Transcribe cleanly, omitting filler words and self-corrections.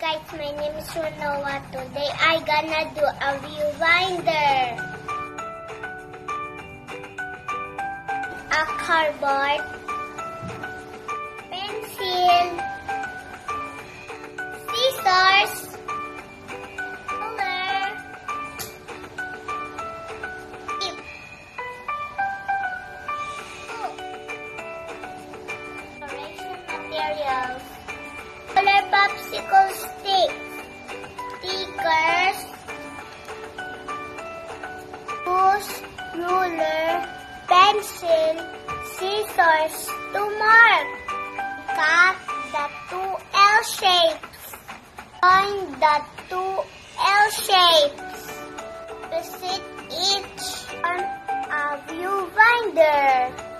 guys, my name is Noah. Today I gonna do a Viewfinder. A cardboard, pencil, scissors, ruler, tip, decoration materials, color popsicle sticks, stickers, push, ruler, pencil, scissors to mark. Cut the two L shapes. Join the two L shapes. To sit each on a Viewfinder.